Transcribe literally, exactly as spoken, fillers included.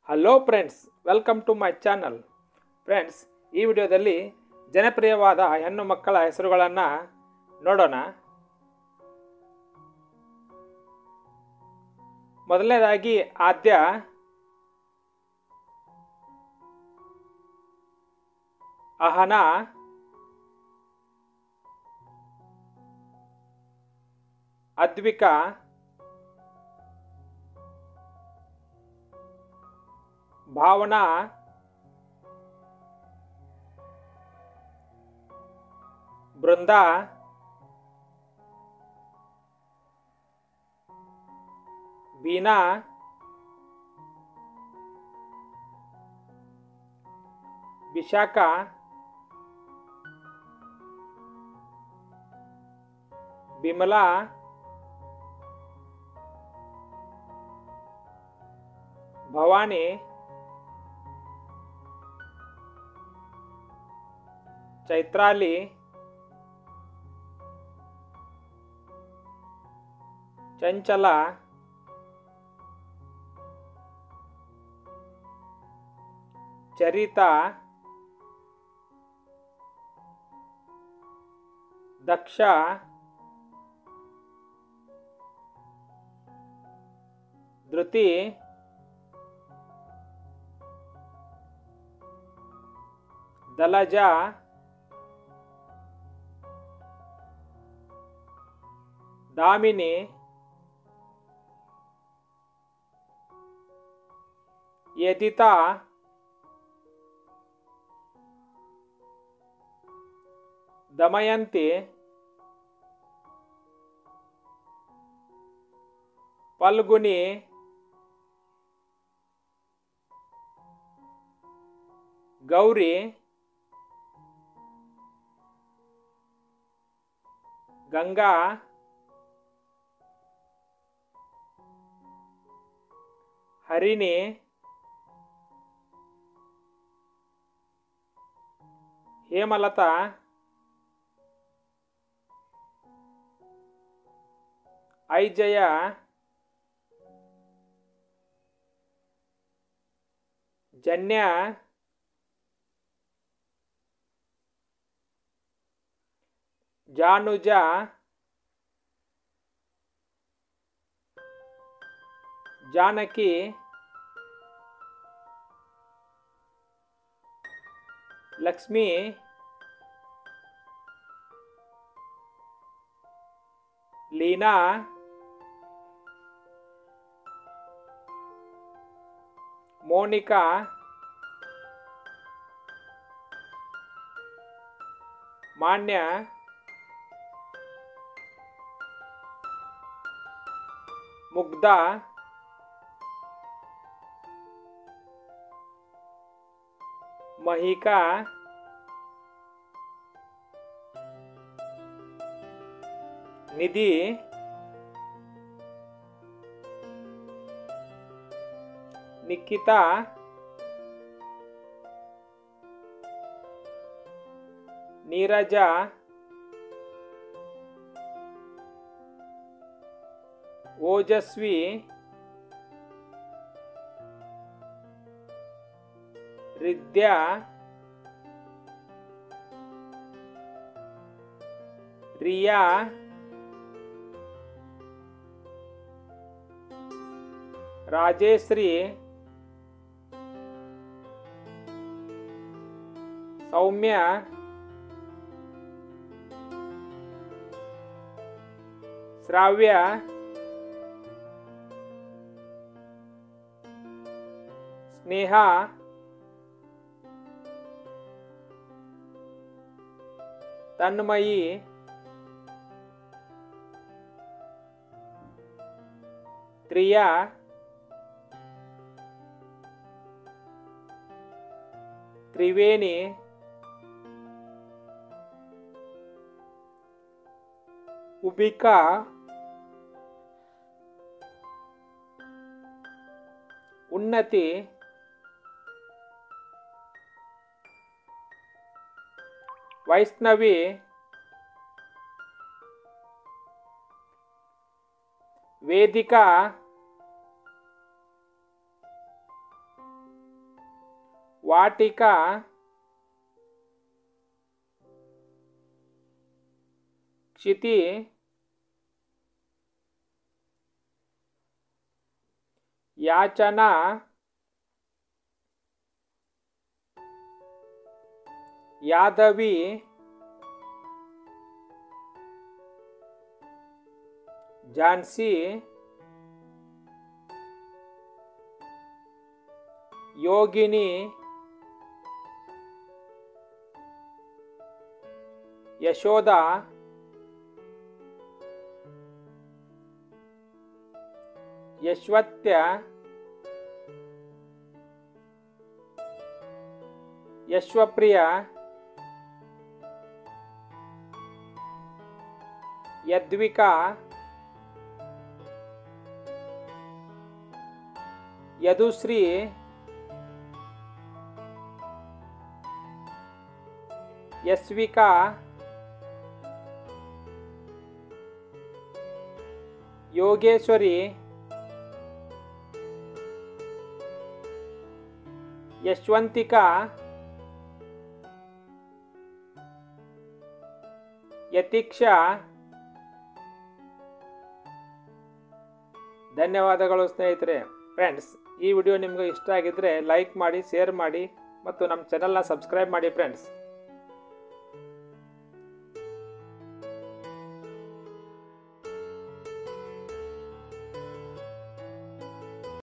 Hello friends, welcome to my channel. Friends, ಈ ವಿಡಿಯೋದಲ್ಲಿ ಜನಪ್ರಿಯವಾದ ಹೆಣ್ಣು ಮಕ್ಕಳ ಹೆಸರುಗಳನ್ನು ನೋಡೋಣ. ಮೊದಲನೇದಾಗಿ ಆದ್ಯ, ಅಹನ, ಅದ್ವಿಕಾ, ಭಾವನಾ, ಬೃಂದಾ, ಬೀನಾ, ವಿಶಾಖ, ಬಿಮಲಾ, ಭವಾನಿ, ಚೈತ್ರಾಲಿ, ಚಂಚಲ, ಚರಿತಾ, ದಕ್ಷ, ಧೃತಿ, ದಲಜಾ, ದಾಮಿನಿ, ಯದಿತಾ, ದಮಯಂತಿ, ಫಲ್ಗುನಿ, ಗೌರಿ, ಗಂಗಾ, ಹರಿಣಿ, ಹೇಮಲತಾ, ಐಜಯ, ಜನ್ಯ, ಜಾನುಜ, ಜಾನಕಿ, ಲಕ್ಷ್ಮಿ, ಲೀನಾ, ಮೋನಿಕಾ, ಮಾನ್ಯ, ಮುಗ್ಧ, ಮಹಿಕಾ, ನಿಧಿ, ನಿಖಿತಾ, ನೀರಜ, ಓಜಸ್ವಿ, ರಿದ್ಯಾ, ರಿಯಾ, ರಾಜೇಶ್ರೀ, ಸೌಮ್ಯ, ಶ್ರಾವ್ಯ, ಸ್ನೇಹ, ತನ್ಮಯಿ, ತ್ರಿಯಾ, ತ್ರಿವೇಣಿ, ಉಬಿಕಾ, ಉನ್ನತಿ, ವೈಷ್ಣವಿ, ವೇದಿಕಾ, ವಾಟಿಕಾ, ಕ್ಷಿತಿ, ಯಾಚನಾ, ಯಾದವಿ, ಝಾನ್ಸಿ, ಯೋಗಿನಿ, ಯಶೋಧ, ಯಶ್ವತ್ಯ, ಯಶ್ವಪ್ರಿಯ, ಯದ್ವಿಕಾ, ಯದುಶ್ರೀ, ಯಸ್ವಿಕಾ, ಯೋಗೇಶ್ವರಿ, ಯಶವಂತಿಕಾ, ಯತೀಕ್ಷಾ. ಧನ್ಯವಾದಗಳು ಸ್ನೇಹಿತರೆ. ಫ್ರೆಂಡ್ಸ್, ಈ ವಿಡಿಯೋ ನಿಮಗೆ ಇಷ್ಟ ಆಗಿದ್ದರೆ ಲೈಕ್ ಮಾಡಿ, ಶೇರ್ ಮಾಡಿ ಮತ್ತು ನಮ್ಮ ಚಾನಲ್ನ ಸಬ್ಸ್ಕ್ರೈಬ್ ಮಾಡಿ ಫ್ರೆಂಡ್ಸ್.